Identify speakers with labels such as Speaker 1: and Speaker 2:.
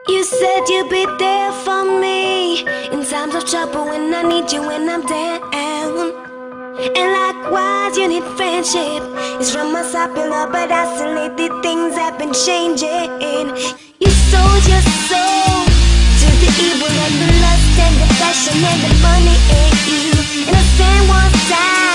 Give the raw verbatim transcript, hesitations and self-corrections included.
Speaker 1: You said you'd be there for me in times of trouble, when I need you, when I'm down. And likewise, you need friendship. It's from my popular, but isolated things have been changing. You sold your soul to the evil and the lust and the passion and the money in you. And I stand one side